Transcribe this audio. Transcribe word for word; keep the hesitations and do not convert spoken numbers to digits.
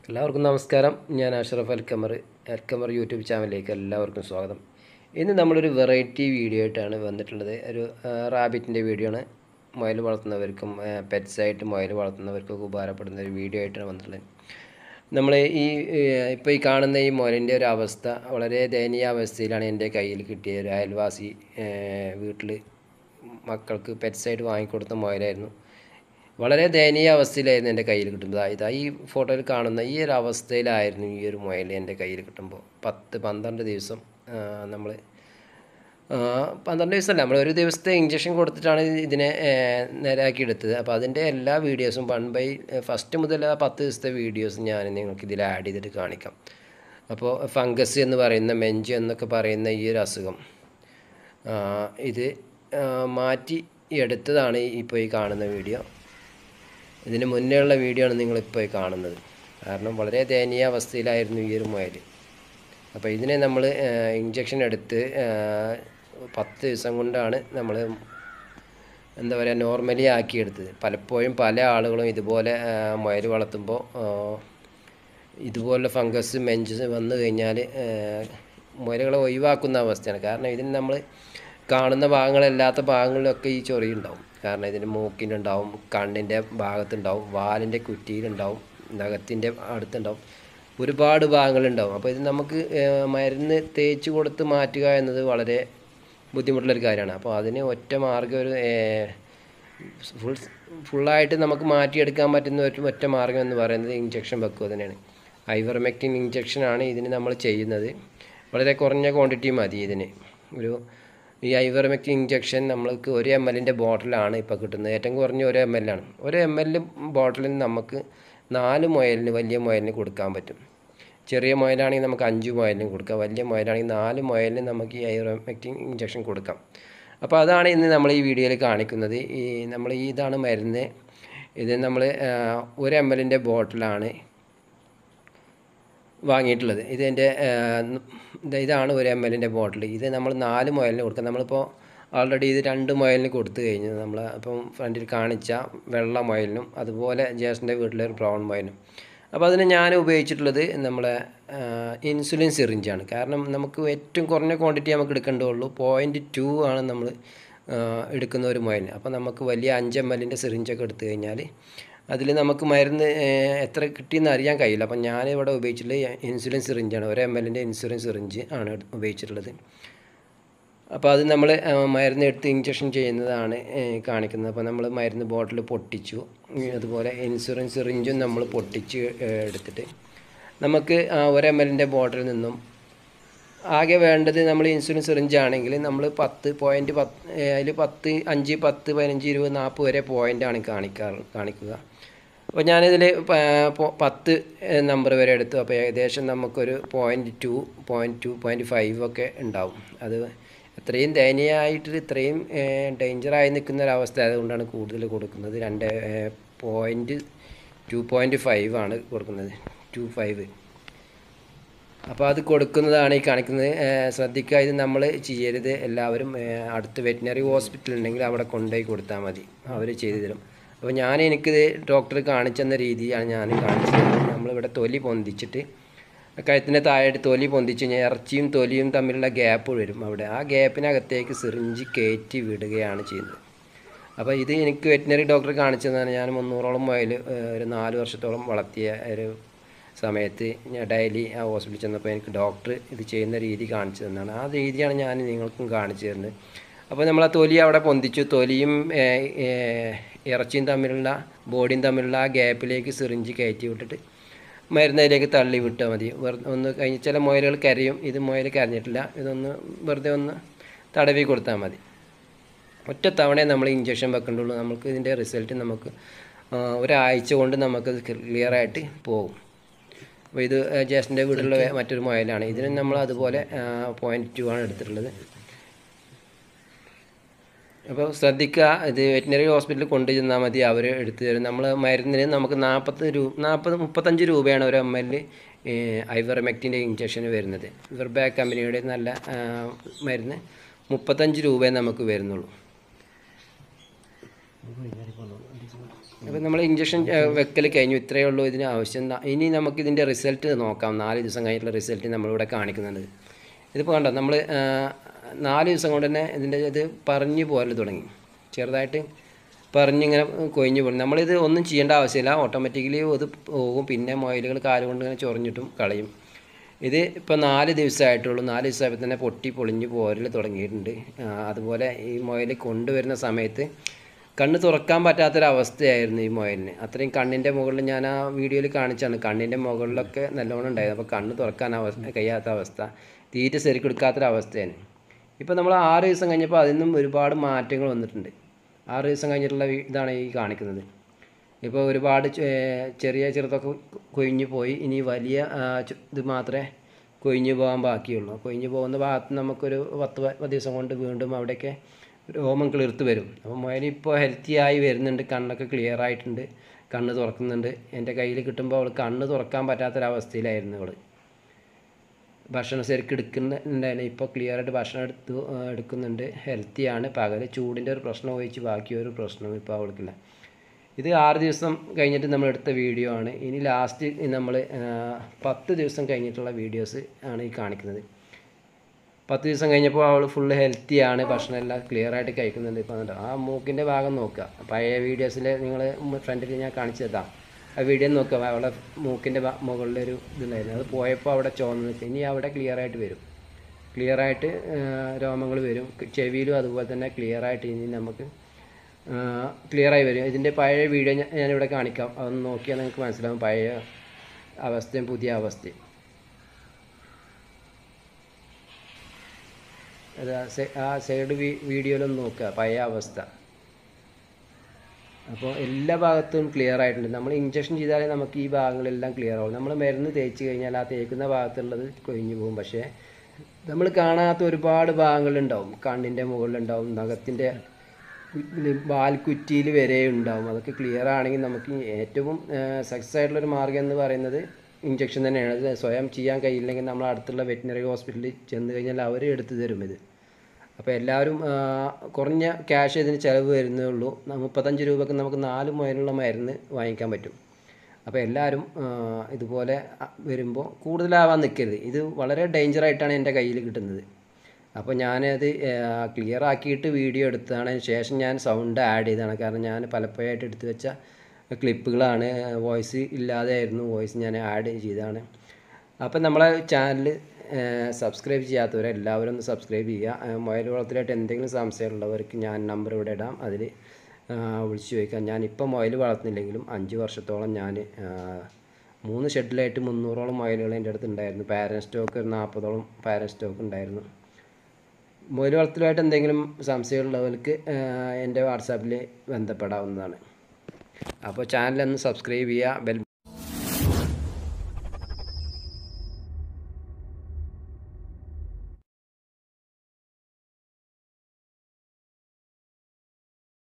എല്ലാവർക്കും നമസ്കാരം. ഞാൻ അഷ്റഫ് അൽ ഖമർ അൽ ഖമർ യൂട്യൂബ് ചാനലിലേക്ക് എല്ലാവർക്കും സ്വാഗതം. ഇന്ന് നമ്മളൊരു വെറൈറ്റി വീഡിയോ ആയിട്ടാണ് വന്നിട്ടുള്ളത്. ഒരു റാബിറ്റിൻ്റെ വീഡിയോ ആണ്. മുയൽ വളർത്തുന്നവർക്കും പെറ്റ്സായിട്ട് മുയൽ വളർത്തുന്നവർക്കൊക്കെ ഉപകാരപ്പെടുന്ന ഒരു വീഡിയോ ആയിട്ടാണ് വന്നിട്ടുള്ളത്. നമ്മൾ ഈ ഇപ്പോൾ ഈ കാണുന്ന ഈ മുയലിൻ്റെ ഒരു അവസ്ഥ വളരെ ദയനീയ അവസ്ഥയിലാണ് എൻ്റെ കയ്യിൽ കിട്ടിയ ഒരു അയൽവാസി വീട്ടിൽ മക്കൾക്ക് പെറ്റ്സായിട്ട് വാങ്ങിക്കൊടുത്ത മുയലായിരുന്നു. വളരെ ദയനീയ അവസ്ഥയിലായിരുന്നു എൻ്റെ കയ്യിൽ കിട്ടുമ്പോൾ. ഇതാ ഈ ഫോട്ടോയിൽ കാണുന്ന ഈ ഒരു അവസ്ഥയിലായിരുന്നു ഈ ഒരു മുയൽ എൻ്റെ കയ്യിൽ കിട്ടുമ്പോൾ. പത്ത് പന്ത്രണ്ട് ദിവസം നമ്മൾ പന്ത്രണ്ട് ദിവസമല്ല നമ്മൾ ഒരു ദിവസത്തെ ഇഞ്ചക്ഷൻ കൊടുത്തിട്ടാണ് ഇതിനെ നേരാക്കിയെടുത്തത്. അപ്പോൾ അതിൻ്റെ എല്ലാ വീഡിയോസും വൺ ബൈ ഫസ്റ്റ് മുതൽ ആ പത്ത് ദിവസത്തെ വീഡിയോസ് ഞാൻ നിങ്ങൾക്ക് ഇതിൽ ആഡ് ചെയ്തിട്ട് കാണിക്കാം. അപ്പോൾ ഫംഗസ് എന്ന് പറയുന്ന മെഞ്ച് എന്നൊക്കെ പറയുന്ന ഈ ഒരു അസുഖം ഇത് മാറ്റി എടുത്തതാണ് ഇപ്പോൾ ഈ കാണുന്ന വീഡിയോ. ഇതിന് മുന്നേ ഉള്ള വീഡിയോ ആണ് നിങ്ങളിപ്പോൾ കാണുന്നത്. കാരണം വളരെ ദയനീയ അവസ്ഥയിലായിരുന്നു ഈ ഒരു മുയൽ. അപ്പോൾ ഇതിനെ നമ്മൾ ഇഞ്ചക്ഷൻ എടുത്ത് പത്ത് ദിവസം കൊണ്ടാണ് നമ്മൾ എന്താ പറയുക നോർമലി ആക്കിയെടുത്തത്. പലപ്പോഴും പല ആളുകളും ഇതുപോലെ മുയൽ വളർത്തുമ്പോൾ ഇതുപോലെ ഫംഗസ് മെഞ്ചസ് വന്നു കഴിഞ്ഞാൽ മുയലുകളെ ഒഴിവാക്കുന്ന അവസ്ഥയാണ്. കാരണം ഇതിന് നമ്മൾ കാണുന്ന ഭാഗങ്ങളല്ലാത്ത ഭാഗങ്ങളിലൊക്കെ ഈ ചൊറിയുണ്ടാവും. കാരണം ഇതിൻ്റെ മൂക്കിനുണ്ടാവും, കണ്ണിൻ്റെ ഭാഗത്തുണ്ടാവും, വാലിൻ്റെ കുറ്റിയിലുണ്ടാവും, നഖത്തിൻ്റെ അടുത്തുണ്ടാവും, ഒരുപാട് ഭാഗങ്ങളുണ്ടാവും. അപ്പോൾ ഇത് നമുക്ക് മരുന്ന് തേച്ച് കൊടുത്ത് മാറ്റുക എന്നത് വളരെ ബുദ്ധിമുട്ടുള്ളൊരു കാര്യമാണ്. അപ്പോൾ അതിന് ഒറ്റ മാർഗ്ഗം ഒരു ഫുൾ ഫുള്ളായിട്ട് നമുക്ക് മാറ്റിയെടുക്കാൻ പറ്റുന്ന ഒരു ഒറ്റ മാർഗ്ഗം എന്ന് പറയുന്നത് ഇഞ്ചക്ഷൻ വെക്കുക തന്നെയാണ്. ഐവർമെക്റ്റിൻ ഇഞ്ചക്ഷനാണ് ഇതിന് നമ്മൾ ചെയ്യുന്നത്. വളരെ കുറഞ്ഞ ക്വാണ്ടിറ്റി മതി ഇതിന്. ഒരു ഈ ഐവർമെക്റ്റിൻ ഇഞ്ചക്ഷൻ നമ്മൾക്ക് ഒരു എം എല്ലിൻ്റെ ബോട്ടിലാണ് ഇപ്പോൾ കിട്ടുന്നത്. ഏറ്റവും കുറഞ്ഞ ഒരു എം എല്ലാണ്. ഒരു എം എൽ ബോട്ടിലിൽ നമുക്ക് നാല് മുയലിന് വലിയ മുയലിന് കൊടുക്കാൻ പറ്റും. ചെറിയ മുയലാണെങ്കിൽ നമുക്ക് അഞ്ച് മുയലിന് കൊടുക്കാം. വലിയ മുയലാണെങ്കിൽ നാല് മുയലിന് നമുക്ക് ഈ ഐവർമെക്റ്റിൻ ഇഞ്ചക്ഷൻ കൊടുക്കാം. അപ്പോൾ അതാണ് ഇന്ന് നമ്മൾ ഈ വീഡിയോയിൽ കാണിക്കുന്നത്. ഈ നമ്മൾ ഇതാണ് മരുന്ന്. ഇത് നമ്മൾ ഒരു എം എല്ലിൻ്റെ ബോട്ടിലാണ് വാങ്ങിയിട്ടുള്ളത്. ഇതിൻ്റെ ഇതാണ് ഒരു എം എല്ലിൻ്റെ ബോട്ടിൽ. ഇത് നമ്മൾ നാല് മുയലിന് കൊടുക്കാം. നമ്മളിപ്പോൾ ഓൾറെഡി ഇത് രണ്ട് മുയലിന് കൊടുത്തു കഴിഞ്ഞു. നമ്മൾ അപ്പം ഫ്രണ്ടിൽ കാണിച്ച വെള്ള മുയലിനും അതുപോലെ ജേസൻ്റെ വീട്ടിലെ ഒരു ബ്രൗൺ മുയലിനും. അപ്പോൾ അതിന് ഞാൻ ഉപയോഗിച്ചിട്ടുള്ളത് നമ്മളെ ഇൻസുലിൻ സിറിഞ്ചാണ്. കാരണം നമുക്ക് ഏറ്റവും കുറഞ്ഞ ക്വാണ്ടിറ്റി നമുക്ക് എടുക്കേണ്ടതുള്ളൂ. പോയിൻറ്റ് ടു ആണ് നമ്മൾ എടുക്കുന്ന ഒരു മുയലിന്. അപ്പോൾ നമുക്ക് വലിയ അഞ്ച് എം എല്ലിൻ്റെ സിറിഞ്ചൊക്കെ എടുത്തു കഴിഞ്ഞാൽ അതിൽ നമുക്ക് മരുന്ന് എത്ര കിട്ടിയെന്ന് അറിയാൻ കഴിയില്ല. അപ്പം ഞാനിവിടെ ഉപയോഗിച്ചിട്ടുള്ളത് ഇൻസുലിൻ സിറിഞ്ചാണ്. ഒരു എം എല്ലിൻ്റെ ഇൻസുലിൻ സിറിഞ്ച് ആണ് ഉപയോഗിച്ചിട്ടുള്ളത്. അപ്പോൾ അത് നമ്മൾ മരുന്ന് എടുത്ത് ഇഞ്ചക്ഷൻ ചെയ്യുന്നതാണ് കാണിക്കുന്നത്. അപ്പോൾ നമ്മൾ മരുന്ന് ബോട്ടിൽ പൊട്ടിച്ചു. അതുപോലെ ഇൻസുലിൻ സിറിഞ്ചും നമ്മൾ പൊട്ടിച്ച് എടുത്തിട്ട് നമുക്ക് ഒരു എം എല്ലിൻ്റെ ബോട്ടിൽ നിന്നും ആകെ വേണ്ടത് നമ്മൾ ഇൻസുലിൻ സിറിഞ്ച് ആണെങ്കിൽ നമ്മൾ പത്ത് പോയിൻറ്റ് പത്ത് അതിൽ പത്ത് അഞ്ച് പത്ത് പതിനഞ്ച് ഇരുപത് നാൽപ്പത് വരെ പോയിൻ്റാണ് കാണിക്കാറ് കാണിക്കുക. അപ്പോൾ ഞാനിതിൽ പത്ത് നമ്പർ വരെ എടുത്തു. അപ്പോൾ ഏകദേശം നമുക്കൊരു point two point two point five ഒക്കെ ഉണ്ടാവും. അത് ഇത്രയും ദയനീയമായിട്ട് ഇത്രയും ഡേഞ്ചറായി നിൽക്കുന്ന ഒരവസ്ഥ ആയതുകൊണ്ടാണ് കൂടുതൽ കൊടുക്കുന്നത്. രണ്ട് പോയിൻറ്റ് ടു പോയിൻറ്റ് ഫൈവ് ആണ് കൊടുക്കുന്നത്. ടു ഫൈവ് അപ്പോൾ അത് കൊടുക്കുന്നതാണ് ഈ കാണിക്കുന്നത്. ശ്രദ്ധിക്കുക, ഇത് നമ്മൾ ചെയ്യരുത്. എല്ലാവരും അടുത്ത് വെറ്റിനറി ഹോസ്പിറ്റൽ ഉണ്ടെങ്കിൽ അവിടെ കൊണ്ടുപോയി കൊടുത്താൽ മതി, അവർ ചെയ്തു തരും. അപ്പോൾ ഞാൻ എനിക്കിത് ഡോക്ടർ കാണിച്ചെന്ന രീതിയാണ് ഞാൻ കാണിച്ചത്. നമ്മളിവിടെ തൊലി പൊന്തിച്ചിട്ട് കഴുത്തിൻ്റെ താഴെയായിട്ട് തൊലി പൊന്തിച്ച് കഴിഞ്ഞാൽ ഇറച്ചിയും തൊലിയും തമ്മിലുള്ള ഗ്യാപ്പ് വരും. അവിടെ ആ ഗ്യാപ്പിനകത്തേക്ക് സിറിഞ്ച് കയറ്റി വിടുകയാണ് ചെയ്യുന്നത്. അപ്പോൾ ഇത് എനിക്ക് വെറ്റിനറി ഡോക്ടർ കാണിച്ചതാണ്. ഞാൻ മുന്നൂറോളം മുയൽ ഒരു നാല് വർഷത്തോളം വളർത്തിയ ഒരു സമയത്ത് ഞാൻ ഡെയിലി ആ ഹോസ്പിറ്റലിൽ ചെന്നപ്പോൾ എനിക്ക് ഡോക്ടർ ഇത് ചെയ്യുന്ന രീതി കാണിച്ചു തന്നതാണ്. ആ രീതിയാണ് ഞാൻ നിങ്ങൾക്കും കാണിച്ചു തരുന്നത്. അപ്പോൾ നമ്മൾ ആ തൊലി അവിടെ പൊന്തിച്ചു. തൊലിയും ഇറച്ചിയും തമ്മിലുള്ള ബോഡിയും തമ്മിലുള്ള ആ ഗ്യാപ്പിലേക്ക് സിറിഞ്ച് കയറ്റി വിട്ടിട്ട് മരുന്നതിലേക്ക് തള്ളി വിട്ടാൽ മതി. വെറുതെ ഒന്ന് കഴിഞ്ഞ് ചില മുയലുകൾ കരയും. ഇത് മുയൽ കരഞ്ഞിട്ടില്ല. ഇതൊന്ന് വെറുതെ ഒന്ന് തടവി കൊടുത്താൽ മതി. ഒറ്റ തവണയെ നമ്മൾ ഇഞ്ചക്ഷൻ വെക്കേണ്ടുള്ളൂ. നമുക്ക് ഇതിൻ്റെ റിസൾട്ട് നമുക്ക് ഒരാഴ്ച കൊണ്ട് നമുക്കത് ക്ലിയറായിട്ട് പോകും. അപ്പോൾ ഇത് ജേസൻ്റെ വീട്ടിലുള്ള മറ്റൊരു മുയലാണ്. ഇതിന് നമ്മൾ അതുപോലെ പോയിൻറ്റ് ടു ആണ് എടുത്തിട്ടുള്ളത്. അപ്പോൾ ശ്രദ്ധിക്കുക, ഇത് വെറ്റിനറി ഹോസ്പിറ്റലിൽ കൊണ്ടു ചെന്നാൽ മതി, അവർ എടുത്തു തരും. നമ്മൾ മരുന്നിന് നമുക്ക് നാൽപ്പത് രൂപ നാൽപ്പത് മുപ്പത്തഞ്ച് രൂപയാണ് ഒരു എം എൽ ഐവർമെക്റ്റിൻ്റെ ഇഞ്ചക്ഷന് വരുന്നത്. ഇവർബാക്ക് കമ്പനിയുടെ നല്ല മരുന്ന് മുപ്പത്തഞ്ച് രൂപയെ നമുക്ക് വരുന്നുള്ളൂ. അപ്പോൾ നമ്മൾ ഇഞ്ചക്ഷൻ വെക്കൽ കഴിഞ്ഞു, ഇത്രയേ ഉള്ളൂ ഇതിന് ആവശ്യം. ഇനി നമുക്കിതിൻ്റെ റിസൾട്ട് നോക്കാം. നാല് ദിവസം കഴിഞ്ഞിട്ടുള്ള റിസൾട്ട് നമ്മളിവിടെ കാണിക്കുന്നുണ്ട്. ഇതിപ്പോൾ കണ്ടോ, നമ്മൾ നാല് ദിവസം കൊണ്ട് തന്നെ ഇതിൻ്റെ ഇത് പറഞ്ഞു പോരൽ തുടങ്ങി, ചെറുതായിട്ട് പറഞ്ഞിങ്ങനെ കൊഴിഞ്ഞു പോകും. നമ്മളിത് ഒന്നും ചെയ്യേണ്ട ആവശ്യമില്ല, ഓട്ടോമാറ്റിക്കലി ഇത് പോകും. പിന്നെ മൊയിലുകൾ കാലുകൊണ്ട് ഇങ്ങനെ ചൊറിഞ്ഞിട്ടും കളയും. ഇത് ഇപ്പോൾ നാല് ദിവസമായിട്ടുള്ളൂ. നാല് ദിവസമായപ്പോൾ തന്നെ പൊട്ടി പൊളിഞ്ഞ് പോരൽ തുടങ്ങിയിട്ടുണ്ട്. അതുപോലെ ഈ മൊയിൽ കൊണ്ടുവരുന്ന സമയത്ത് കണ്ണ് തുറക്കാൻ പറ്റാത്തൊരവസ്ഥയായിരുന്നു ഈ മൊയിലിന്. അത്രയും കണ്ണിൻ്റെ മുകളിൽ ഞാൻ ആ വീഡിയോയിൽ കാണിച്ചാണ്, കണ്ണിൻ്റെ മുകളിലൊക്കെ നല്ലോണം ഉണ്ടായിരുന്നു. അപ്പോൾ കണ്ണ് തുറക്കാൻ അവസ്ഥ കഴിയാത്ത അവസ്ഥ, തീറ്റ ശരിക്കും എടുക്കാത്തൊരവസ്ഥയാണ്. ഇപ്പോൾ നമ്മൾ ആറ് ദിവസം കഴിഞ്ഞപ്പോൾ അതിൽ നിന്നും ഒരുപാട് മാറ്റങ്ങൾ വന്നിട്ടുണ്ട്. ആറ് ദിവസം കഴിഞ്ഞിട്ടുള്ള ഇതാണ് ഈ കാണിക്കുന്നത്. ഇപ്പോൾ ഒരുപാട് ചെറിയ ചെറുതൊക്കെ കൊഴിഞ്ഞു പോയി. ഇനി വലിയ ഇത് മാത്രമേ കൊഴിഞ്ഞു പോകാൻ ബാക്കിയുള്ളൂ. കൊഴിഞ്ഞു പോകുന്ന ഭാഗത്ത് നമുക്കൊരു പത്ത് ദിവസം കൊണ്ട് വീണ്ടും അവിടെയൊക്കെ രോമം കിളിർത്ത് വരും. അപ്പോൾ മുയലിപ്പോൾ ഹെൽത്തി ആയി വരുന്നുണ്ട്, കണ്ണൊക്കെ ക്ലിയർ ആയിട്ടുണ്ട്, കണ്ണ് തുറക്കുന്നുണ്ട്. എൻ്റെ കയ്യിൽ കിട്ടുമ്പോൾ അവൾ കണ്ണ് തുറക്കാൻ പറ്റാത്തൊരവസ്ഥയിലായിരുന്നു. അവൾ ഭക്ഷണം ശരിക്കും എടുക്കുന്നുണ്ടായിരുന്നു. ഇപ്പോൾ ക്ലിയർ ആയിട്ട് ഭക്ഷണം എടുത്തു എടുക്കുന്നുണ്ട്, ഹെൽത്തിയാണ്. പകൽ ചൂടിൻ്റെ ഒരു പ്രശ്നം ഒഴിച്ച് ബാക്കിയൊരു പ്രശ്നവും ഇപ്പോൾ അവൾക്കില്ല. ഇത് ആറ് ദിവസം കഴിഞ്ഞിട്ട് നമ്മൾ എടുത്ത വീഡിയോ ആണ്. ഇനി ലാസ്റ്റ് നമ്മൾ പത്ത് ദിവസം കഴിഞ്ഞിട്ടുള്ള വീഡിയോസ് ആണ് ഈ കാണിക്കുന്നത്. പത്ത് ദിവസം കഴിഞ്ഞപ്പോൾ അവൾ ഫുള്ള് ഹെൽത്തിയാണ്, ഭക്ഷണം എല്ലാം ക്ലിയർ ആയിട്ട് കഴിക്കുന്നുണ്ട്. ഇപ്പോൾ ആ മൂക്കിൻ്റെ ഭാഗം നോക്കുക, പഴയ വീഡിയോസിൽ നിങ്ങൾ ഫ്രണ്ടിൽ ഞാൻ കാണിച്ചു തരാം. ആ വീഡിയോ നോക്കുക, അവളെ മൂക്കിൻ്റെ മുകളിലൊരു ഇതുണ്ടായിരുന്നു, അത് പോയപ്പോൾ അവിടെ ചോന്ന് നിൽക്കും. ഇനി അവിടെ ക്ലിയർ ആയിട്ട് വരും, ക്ലിയർ ആയിട്ട് രോമങ്ങൾ വരും. ചെവിയിലും അതുപോലെ തന്നെ ക്ലിയർ ആയിട്ട് ഇനി നമുക്ക് ക്ലിയറായി വരും. ഇതിൻ്റെ പഴയ വീഡിയോ ഞാനിവിടെ കാണിക്കാം, അതൊന്ന് നോക്കിയാൽ നിങ്ങൾക്ക് മനസ്സിലാവും പഴയ അവസ്ഥയും പുതിയ അവസ്ഥയും. അത് ആ സൈഡ് വീഡിയോയിലൊന്ന് നോക്കുക പഴയ അവസ്ഥ. അപ്പോൾ എല്ലാ ഭാഗത്തും ക്ലിയർ ആയിട്ടുണ്ട്. നമ്മൾ ഇഞ്ചക്ഷൻ ചെയ്താലേ നമുക്ക് ഈ ഭാഗങ്ങളെല്ലാം ക്ലിയർ ആവും. നമ്മൾ മരുന്ന് തേച്ച് കഴിഞ്ഞാൽ ആ തേക്കുന്ന ഭാഗത്തുള്ളത് കൊഴിഞ്ഞു പോകും. പക്ഷേ നമ്മൾ കാണാത്ത ഒരുപാട് ഭാഗങ്ങളുണ്ടാവും. കണ്ണിൻ്റെ മുകളിലുണ്ടാവും, നഖത്തിൻ്റെ വാൽക്കുറ്റിയിൽ വരെ ഉണ്ടാവും. അതൊക്കെ ക്ലിയർ ആണെങ്കിൽ നമുക്ക് ഏറ്റവും സക്സസ് ആയിട്ടുള്ളൊരു മാർഗ്ഗം എന്ന് പറയുന്നത് ഇഞ്ചക്ഷൻ തന്നെയാണ്. അത് സ്വയം ചെയ്യാൻ കഴിയില്ലെങ്കിൽ നമ്മൾ അടുത്തുള്ള വെറ്റിനറി ഹോസ്പിറ്റലിൽ ചെന്ന് കഴിഞ്ഞാൽ അവർ എടുത്തു തരും ഇത്. അപ്പോൾ എല്ലാവരും കുറഞ്ഞ ക്യാഷ് ഇതിന് ചിലവ് വരുന്നേ ഉള്ളൂ. മുപ്പത്തഞ്ച് രൂപയ്ക്ക് നമുക്ക് നാല് മുതലുള്ള മരുന്ന് വാങ്ങിക്കാൻ പറ്റും. അപ്പോൾ എല്ലാവരും ഇതുപോലെ വരുമ്പോൾ കൂടുതലാവാൻ നിൽക്കരുത്. ഇത് വളരെ ഡേഞ്ചറായിട്ടാണ് എൻ്റെ കയ്യിൽ കിട്ടുന്നത്. അപ്പോൾ ഞാനത് ക്ലിയർ ആക്കിയിട്ട് വീഡിയോ എടുത്തതാണ്. ശേഷം ഞാൻ സൗണ്ട് ആഡ് ചെയ്തതാണ്. കാരണം ഞാൻ പലപ്പോഴായിട്ട് എടുത്തു വെച്ച ക്ലിപ്പുകളാണ്, വോയിസ് ഇല്ലാതെ ആയിരുന്നു, വോയിസ് ഞാൻ ആഡ് ചെയ്തതാണ്. അപ്പം നമ്മളെ ചാനൽ സബ്സ്ക്രൈബ് ചെയ്യാത്തവരെല്ലാവരും ഒന്ന് സബ്സ്ക്രൈബ് ചെയ്യുക. മുയൽ വളർത്തലായിട്ട് എന്തെങ്കിലും സംശയമുള്ളവർക്ക് ഞാൻ നമ്പർ ഇവിടെ ഇടാം, അതിൽ വിളിച്ച് ചോദിക്കാം. ഞാനിപ്പോൾ മുയൽ വളർത്തുന്നില്ലെങ്കിലും അഞ്ച് വർഷത്തോളം ഞാൻ മൂന്ന് ഷെഡിലായിട്ട് മുന്നൂറോളം മുയലുകൾ എൻ്റെ അടുത്ത് ഉണ്ടായിരുന്നു. പാരൻറ്റ് സ്റ്റോക്ക് ഒരു നാൽപ്പതോളം പാരൻറ്റ് സ്റ്റോക്ക് ഉണ്ടായിരുന്നു. മുയൽ വളർത്തലുമായിട്ട് എന്തെങ്കിലും സംശയമുള്ളവർക്ക് എൻ്റെ വാട്സാപ്പിൽ ബന്ധപ്പെടാവുന്നതാണ്. അപ്പോൾ ചാനലൊന്ന് സബ്സ്ക്രൈബ് ചെയ്യുക, ബെൽ